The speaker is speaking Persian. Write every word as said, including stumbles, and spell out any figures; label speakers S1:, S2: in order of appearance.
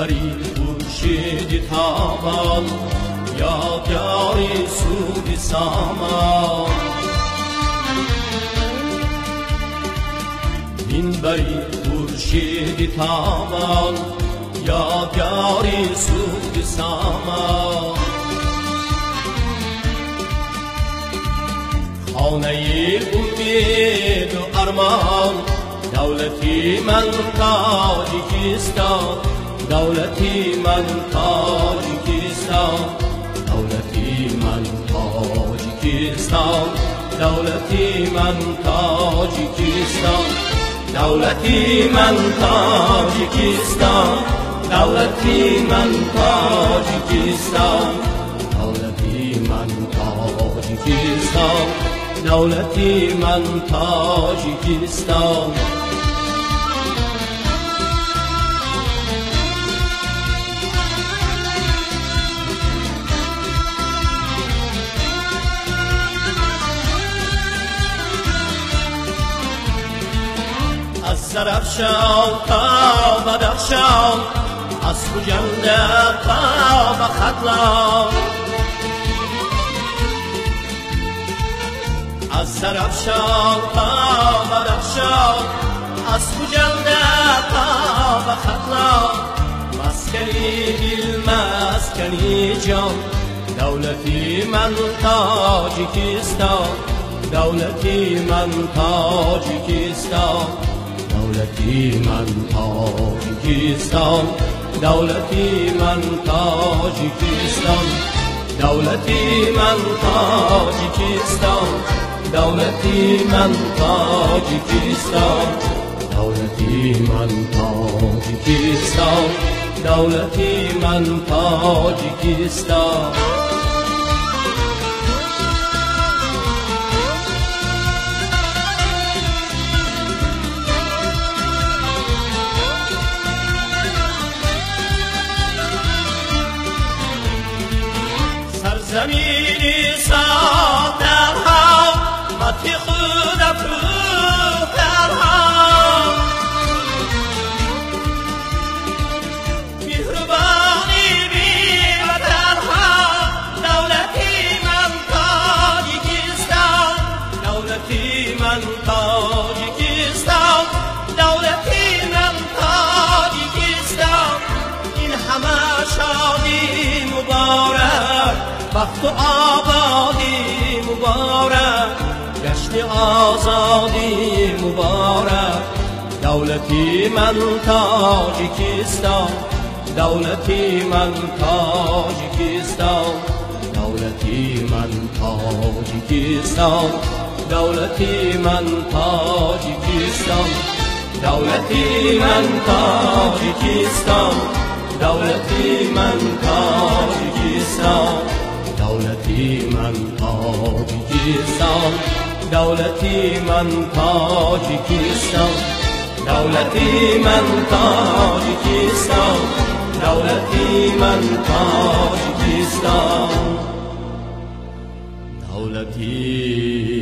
S1: بری خورشیدی تابان یادگاری سودی سامان این بری خورشیدی تابان یادگاری سودی سامان خانه امید و ارمان دولتی من تاجیکستان دولتی من تاجیکستان دولتی من تاجیکستان دولتی من تاجیکستان دولتی من تاجیکستان دولتی من تاجیکستان دولتی من تاجیکستان دولتی من تاجیکستان از زرافشان تا بدخشان از خوجنده تا به ختلان از زرافشان تا بدخشان از خوجنده تا به ختلان مسکنی دل مسکنی جان دولتی من تاجیکستان دولتی من تاجیکستان دولتی من تاجیکستان دولتی من تاجیکستان دولتی من تاجیکستان دولتی من تاجیکستان دولتی من تاجیکستان دولتی من تاجیکستان زمینی سادرها متی خود افروخترها مهربانی بی‌بدرها دولتی من تاجیکستان دولتی من تاجیکستان دولتی من تاجیکستان این همه شادی مبارک وقت آبادی مبارک گشت آزادی مبارک دولتی من تاجیکستان دولتی من تاجیکستان دولتی من تاجیکستان دولتی من تاجیکستان دولتی من تاجیکستان دولتی من تاجیکستان دولتی من تاجیکستان دولتی من تاجیکستان دولتی من تاجیکستان دولتی من تاجیکستان دولتی